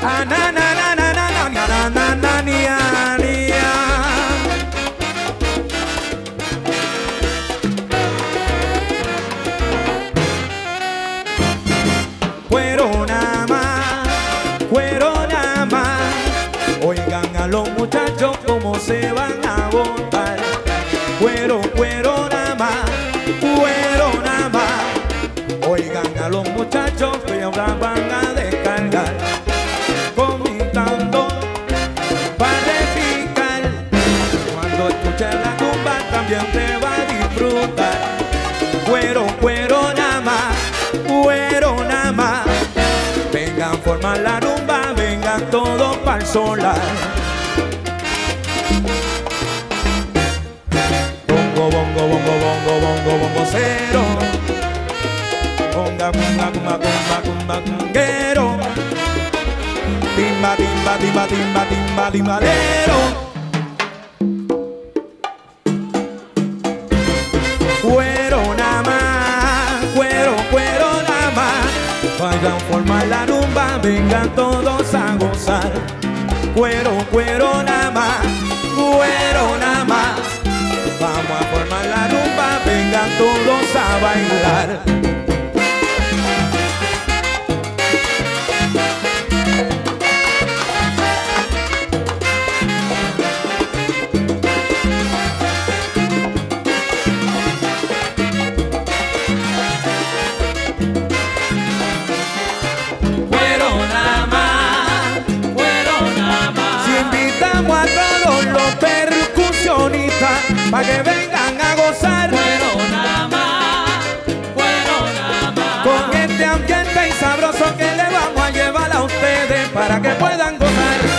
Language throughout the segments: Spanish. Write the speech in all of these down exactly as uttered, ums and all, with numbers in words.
Ah, na, na, na, na, na, na, na, na, na, nia, nia. Cuero nada más, cuero nada más. Oigan a los muchachos cómo se van a botar. Cuero, cuero nada más, cuero nada más. Oigan a los muchachos que ahora van a descargar. Con mi tambor para repicar. Cuando escuches la tumba también te va a disfrutar. Cuero, cuero nada más, cuero nada más. Vengan, forman la rumba, vengan todos para el solar. Bongo, bongo, bongo, bongo, bongo, bongo cero. Conga, conga, conga, conga, conga, conguero. Timba, timba, timba, timba, timba, timbalero. Cuero nada más, cuero, cuero nada más. Vayan a formar la rumba, vengan todos a gozar. Cuero, cuero nada más, cuero nada más. Vamos a formar la rumba, vengan todos a bailar. Pa' que vengan a gozar. Cuero nada más, cuero nada más. Con este ambiente y sabroso que le vamos a llevar a ustedes para que puedan gozar.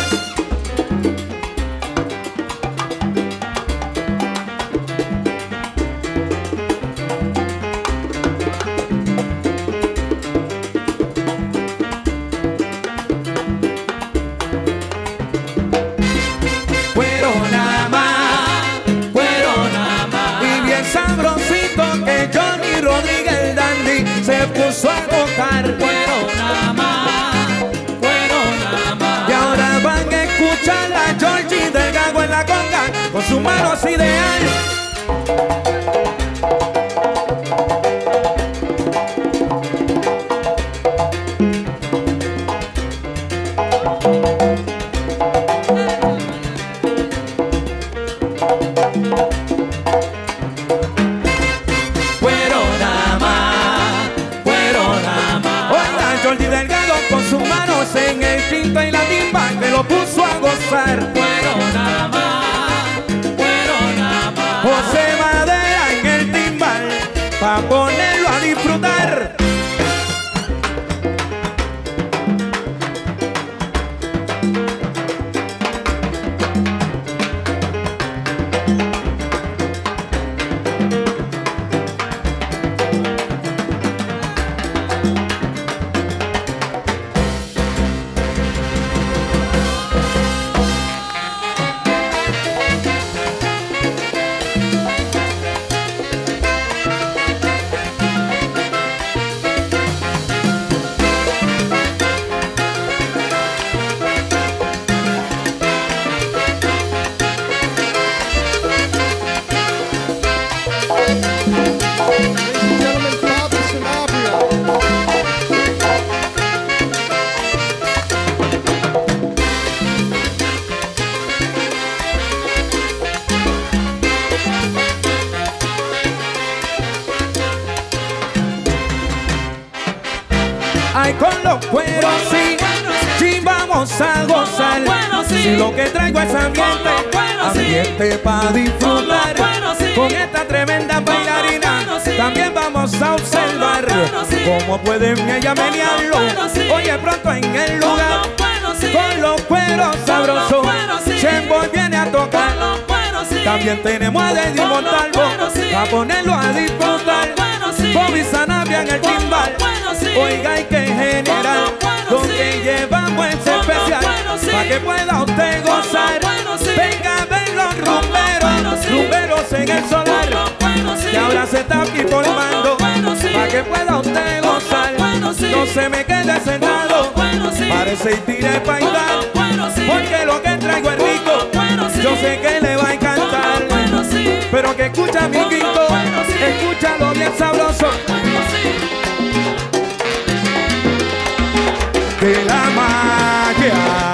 Cuero nada más, sabrosito que Johnny Rodríguez el dandy se puso a tocar. Cuero nada más, cuero nada más. Y ahora van a escuchar a Georgie del Gago en la conga con sus manos ideal. Jordi Delgado con sus manos en el tinto y la timba que lo puso a gozar. Cuero nada más, cuero nada más. José Madera en el timbal pa' ponerlo a disfrutar. Ay, con los cueros sí, sí vamos a gozar. Si lo que traigo es ambiente, ambiente para disfrutar. Con esta tremenda bailarina también vamos a observar cómo pueden ella menearlo. Oye, pronto en el lugar, con los cueros sabrosos, Chembo viene a tocar. También tenemos a Deddy Montalvo a ponerlo a disfrutar. Bobby Sanabria en el timbal. Oiga, hay que generar lo que llevamos es especial para que pueda usted gozar. Venga a ver los rumberos, rumberos en el solar, que ahora se está aquí formando para que pueda usted gozar. No se me quede sentado, sí. Parece y tire paidar, Bueno, sí. porque lo que traigo es rico. Bueno, sí. Yo sé que le va a encantar. Bueno, sí. Pero que escucha mi quinto, Bueno, sí. escúchalo bien sabroso. Bueno, sí. De la magia.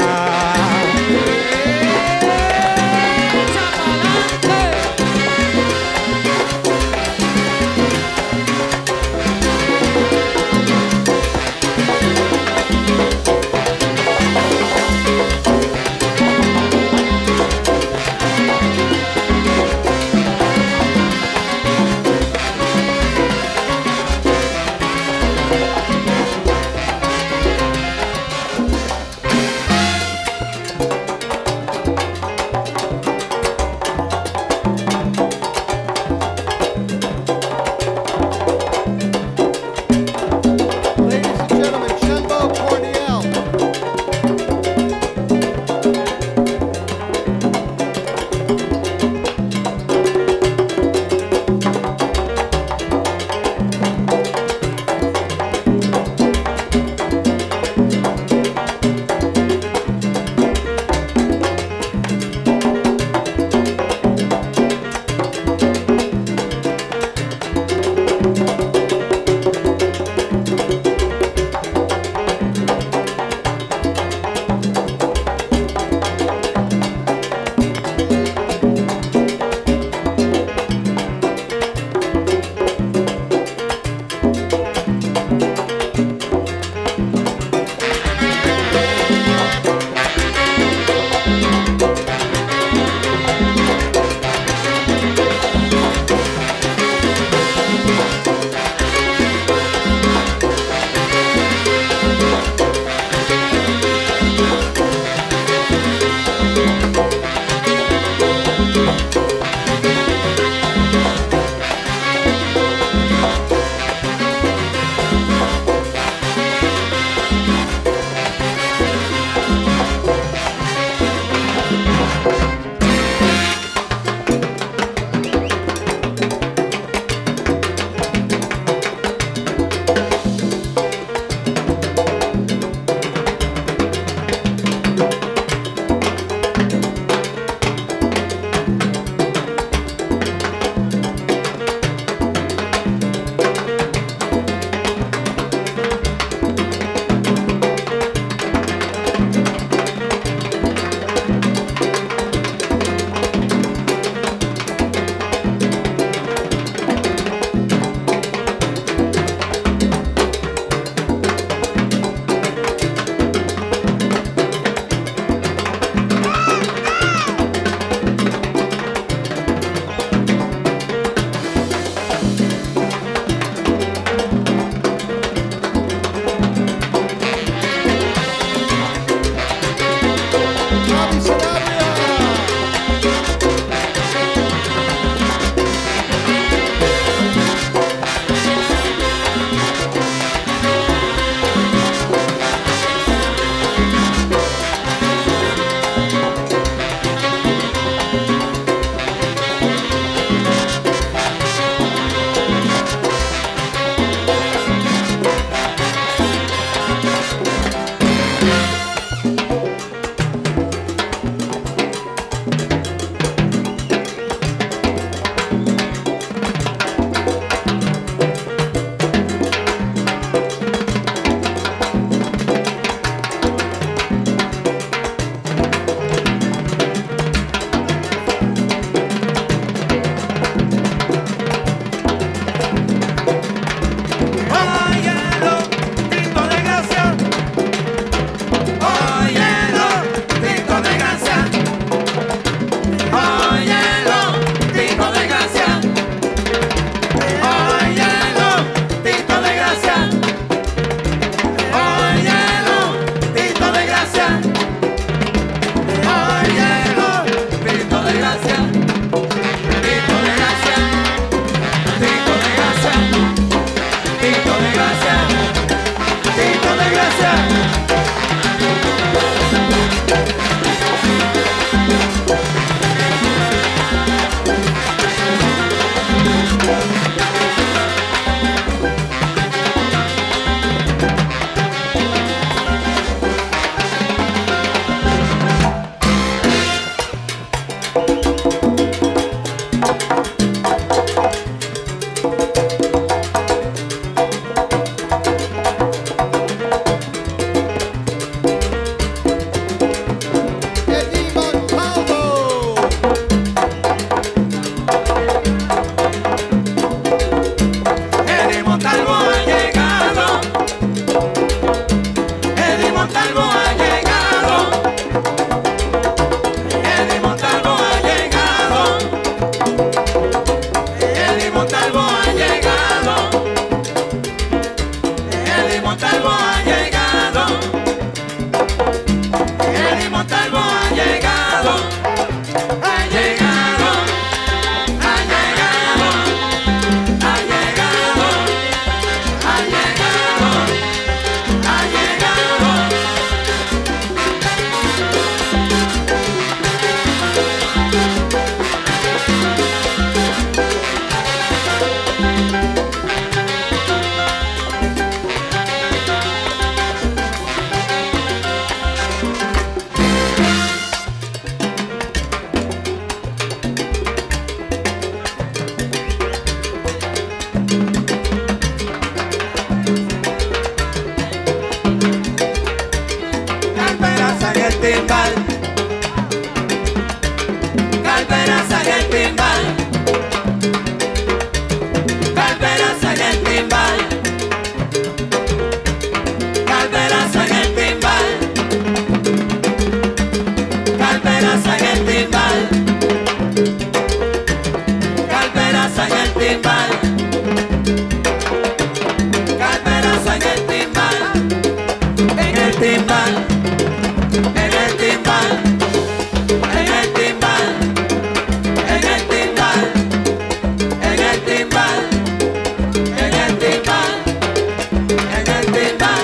Montalvo ha llegado. Eddie Montalvo ha llegado. Ha llegado. Ha llegado. Ha llegado. Ha llegado. Ha llegado. Calperas en el timbal. Calperas en el timbal. Calperas en el timbal. Calperas en el timbal. Calperas en el timbal. Calperas en el timbal. Calperas en el timbal. En el timbal. En el timbal, en el timbal, en el timbal, en el timbal, en el timbal, en el timbal.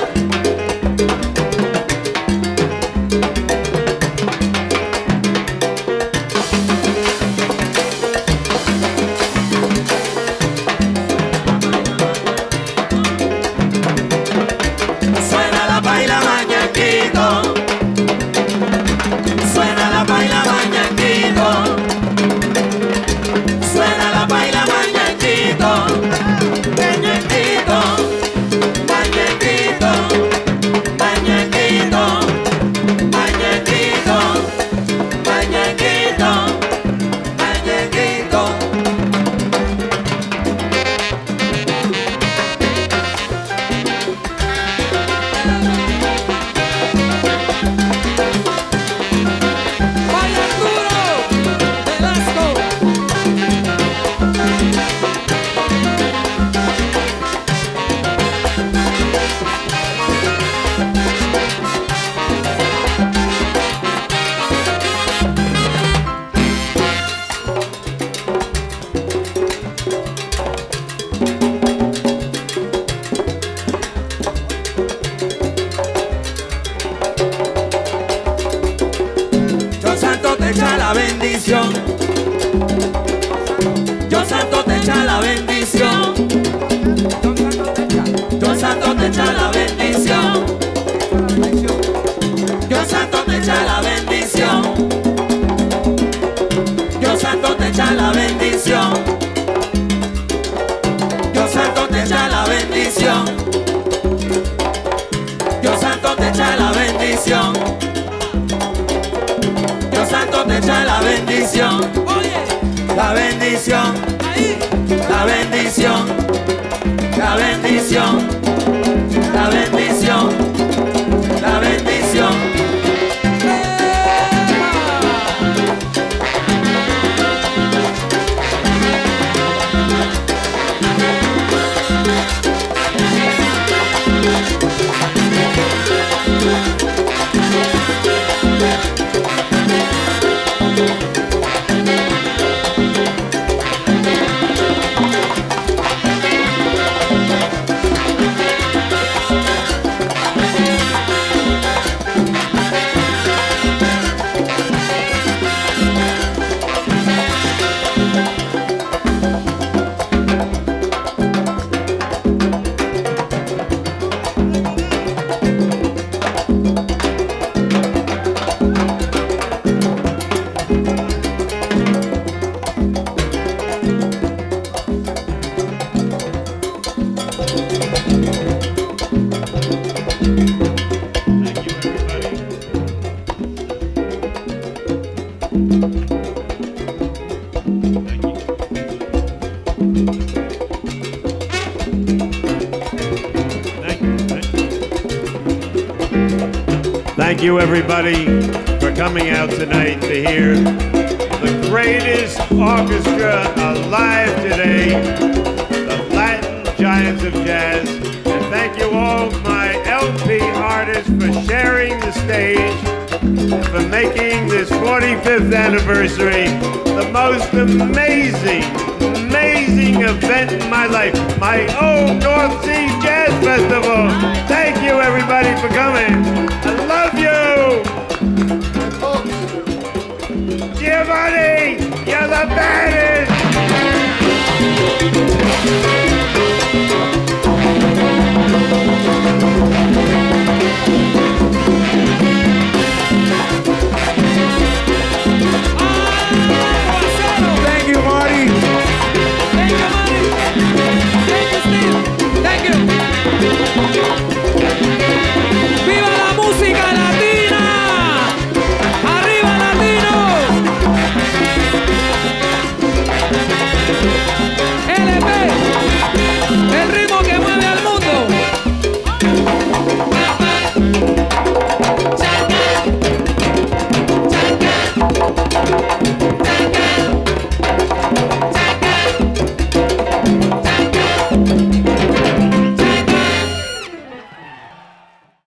Suena la baila mañanquito. Suena la baila mañanquito. Suena la baila mañanquito. Mañanquito. Mañanquito. Mañanquito. Mañanquito. Mañanquito. Mañanquito. ¡Vaya Arturo Velasco! Yo santo te echa la bendición. Yo santo te echa la bendición. Yo santo te echa la bendición. Yo santo te echa la bendición. Yo santo te echa la bendición. Yo santo te echa la bendición. Yo santo te echa la bendición. Yo santo te echa la bendición. Oye, La bendición. ahí. La bendición. La bendición. La bendición. La bendición. Thank you, everybody, for coming out tonight to hear the greatest orchestra alive today, the Latin Giants of Jazz. And thank you all, my stage for making this forty-fifth anniversary the most amazing, amazing event in my life. My own North Sea Jazz Festival. Thank you, everybody, for coming. I love you. Giovanni, you're the baddest. Thank you, Marty. Thank you, Marty. Thank you, Steve. Thank you.